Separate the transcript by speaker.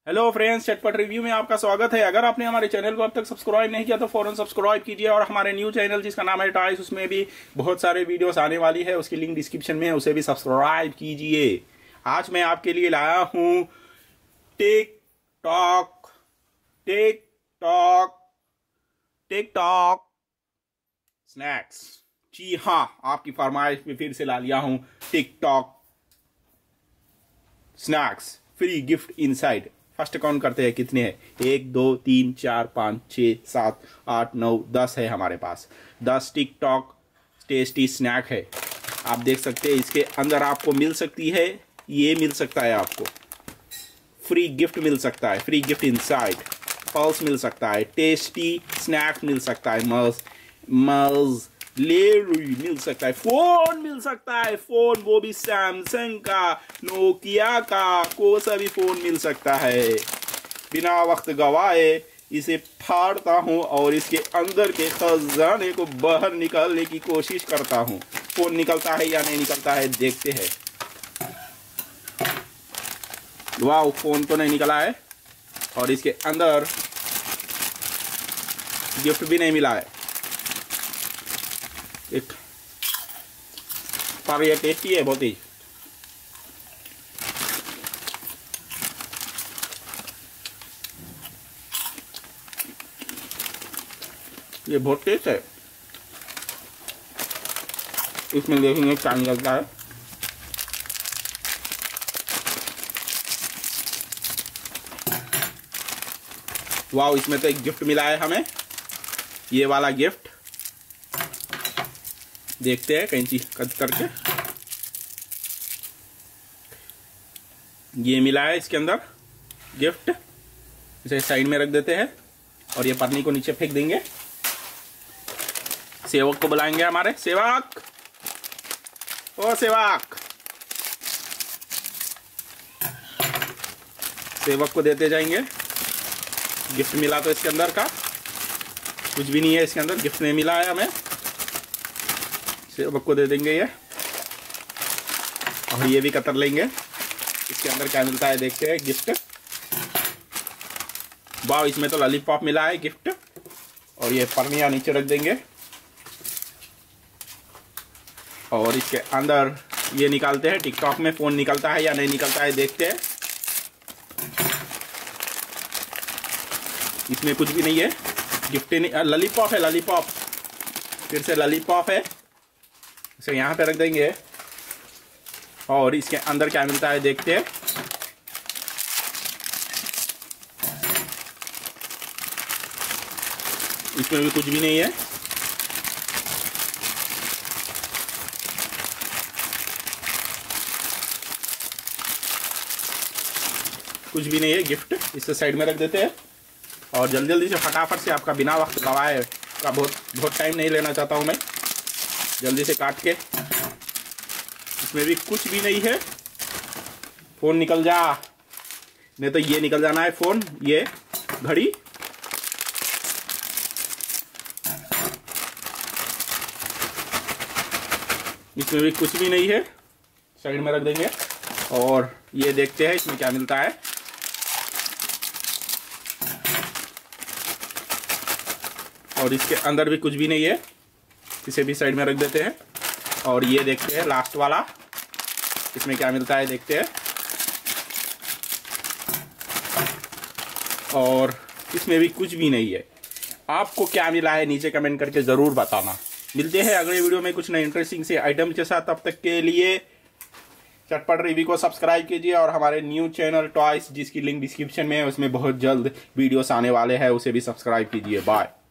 Speaker 1: Hello friends, चटपट review में आपका स्वागत है। अगर आपने हमारे चैनल को अब तक सब्सक्राइब नहीं किया तो फौरन सब्सक्राइब कीजिए और हमारे न्यू चैनल जिसका नाम है टॉयज, उसमें भी बहुत सारे वीडियोस आने वाली है, उसकी लिंक डिस्क्रिप्शन में है, उसे भी सब्सक्राइब कीजिए। आज मैं आपके लिए लाया हूं टिक टॉक स्नैक्स। जी हाँ, आपकी फरमाइश पे फिर से ला लिया हूं tik tok snacks, free gift inside. First count करते हैं कितने हैं। 1 2 3 4 5 6 7 8 9 10 है हमारे पास। 10 टिक टॉक टेस्टी स्नैक है। आप देख सकते हैं इसके अंदर आपको मिल सकती है, ये मिल सकता है, आपको फ्री गिफ्ट मिल सकता है, फ्री गिफ्ट इनसाइड। पल्स मिल सकता है, टेस्टी स्नैक मिल सकता है, मल्स लेरुई मिल सकता है, फोन मिल सकता है, फोन वो भी सैमसंग का, नोकिया का, कोई सा भी फोन मिल सकता है। बिना वक्त गवाए इसे फाड़ता हूं और इसके अंदर के खजाने को बाहर निकालने की कोशिश करता हूं। फोन निकलता है या नहीं निकलता है, देखते हैं। वाह, फोन तो नहीं निकला है और इसके अंदर गिफ्ट भी नहीं मिला है। एक पर ये टेस्टी है बहुत ही। ये बहुत टेस्ट है। इसमें देखेंगे क्या निकलता है। वाह, इसमें तो एक गिफ्ट मिला है हमें, ये वाला गिफ्ट। देखते हैं कैंची कट करके। ये मिला है इसके अंदर गिफ्ट। इसे साइड में रख देते हैं और ये पन्नी को नीचे फेंक देंगे। सेवक को बुलाएंगे, हमारे सेवक, ओ सेवक। सेवक को देते जाएंगे। गिफ्ट मिला तो इसके अंदर का कुछ भी नहीं है, इसके अंदर गिफ्ट नहीं मिला है हमें। सेवक को दे देंगे ये, और ये भी कतर लेंगे। इसके अंदर क्या मिलता है देखते हैं। गिफ्ट, वाह, इसमें तो लॉलीपॉप मिला है गिफ्ट। और ये परनिया नीचे रख देंगे और इसके अंदर ये निकालते हैं। टिकटॉक में फोन निकलता है या नहीं निकलता है, देखते हैं। इसमें कुछ भी नहीं है, गिफ्ट नहीं। लॉलीपॉप है, लॉलीपॉप, फिर से लॉलीपॉप है। इसे यहाँ पे रख देंगे और इसके अंदर क्या मिलता है देखते हैं। इसमें भी कुछ भी नहीं है। कुछ भी नहीं है गिफ्ट। इसे साइड में रख देते हैं और जल्दी जल्दी से फटाफट से, आपका बिना वक्त गवाए का बहुत टाइम नहीं लेना चाहता हूं मैं, जल्दी से काट के। इसमें भी कुछ भी नहीं है। फोन निकल जा, नहीं तो ये निकल जाना है फोन, ये घड़ी। इसमें भी कुछ भी नहीं है, साइड में रख देंगे और ये देखते हैं इसमें क्या मिलता है। और इसके अंदर भी कुछ भी नहीं है, इसे भी साइड में रख देते हैं और ये देखते हैं लास्ट वाला, इसमें क्या मिलता है देखते हैं। और इसमें भी कुछ भी नहीं है। आपको क्या मिला है नीचे कमेंट करके जरूर बताना। मिलते हैं अगले वीडियो में कुछ नए इंटरेस्टिंग से आइटम के साथ। तब तक के लिए चटपट रिव्यू को सब्सक्राइब कीजिए और हमारे न्यू चैनल टॉयज, जिसकी लिंक डिस्क्रिप्शन में है, उसमें बहुत जल्द वीडियोस आने वाले हैं, उसे भी सब्सक्राइब कीजिए। बाय।